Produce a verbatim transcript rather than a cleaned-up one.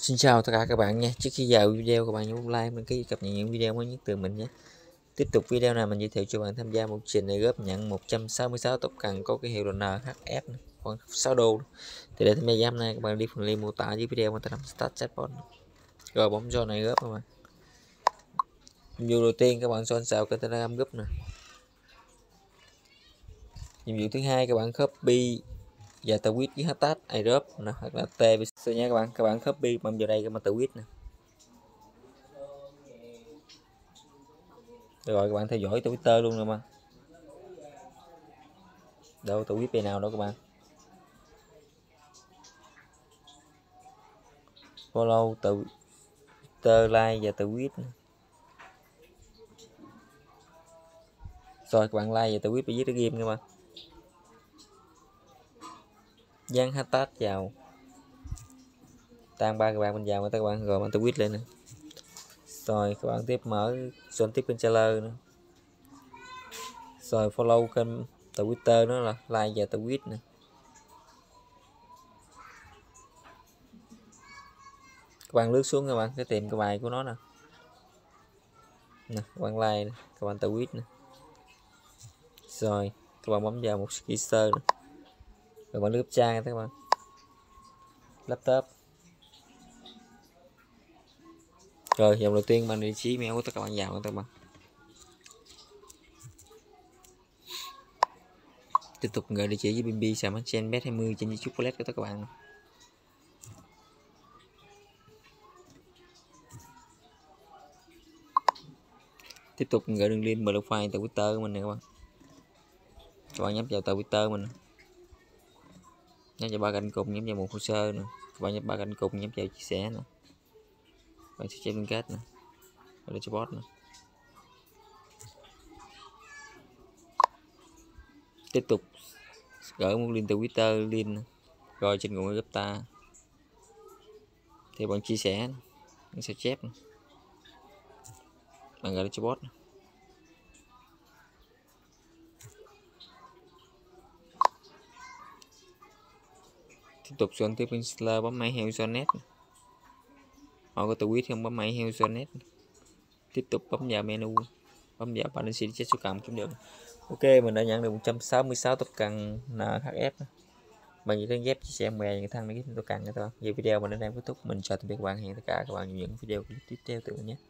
Xin chào tất cả các bạn nha. Trước khi vào video các bạn nhấn like mình ký cập nhật những video mới nhất từ mình nhé. Tiếp tục video này mình giới thiệu cho bạn tham gia một trình này góp nhận một trăm sáu mươi sáu tốc cần có cái hiệu là en hát ép khoảng sáu đô. Thì để tham gia giám này các bạn đi phần link mô tả dưới video mình ta làm start chatbot. Rồi bấm cho này góp các bạn. Nhiệm vụ đầu tiên các bạn soạn xạo cái Telegram group nè. Nhiệm vụ thứ hai các bạn copy và tweet với hashtag airdrop nè hoặc là t nha các bạn. Các bạn copy bấm vào đây các bạn tweet nè. Rồi các bạn theo dõi Twitter luôn rồi mà. Đâu tweet bên nào đó các bạn. Follow Twitter, like và tweet. Rồi các bạn like và tweet và viết cái game các bạn. Dán hashtag vào. Tăng ba các bạn mình vào các bạn rồi bạn tweet lên nè. Rồi các bạn tiếp mở soạn tiếp kênh trailer nữa. Rồi follow kênh Twitter nó là like và tweet nè. Các bạn lướt xuống các bạn cái tìm cái bài của nó nè. Nè, các bạn like nè, các bạn tweet nè. Rồi các bạn bấm vào một sticker nè. Rồi bạn lướt trang các bạn. Laptop. Rồi dòng đầu tiên bạn địa chỉ email của tất cả bạn vào các bạn. Tiếp tục gửi địa chỉ với bê em bê xàm trên bet hai mươi trên chocolate của tất cả các bạn. Tiếp tục gửi đường link profile từ Twitter của mình nè các bạn. Các bạn nhấp vào tờ Twitter mình. Nhấp vào ba cạnh cùng, nhấp vào một hồ sơ nè. Các bạn nhấp ba cạnh cùng, nhấp vào chia sẻ nè. Bạn sẽ chia liên kết nè. Rồi cho bot nè. Tiếp tục gửi một link từ Twitter link rồi trên nguồn group ta. Thì bạn chia sẻ bạn sẽ chép nè. Bạn gửi cho bot nè. Tiếp tục soạn tiếp installer bấm máy heo net. Họ có tweet không bấm máy heo net. Tiếp tục bấm vào menu, bấm vào balance check số cầm kiếm được. Ok, mình đã nhận được một trăm sáu mươi sáu token en hát ép. Bạn chỉ cần ghép chia sẻ bè người thân để kiếm token nữa thôi. Vậy video mình đến đây kết thúc. Mình chào tạm biệt các bạn, hẹn tất cả các bạn những video tiếp theo từ nhé.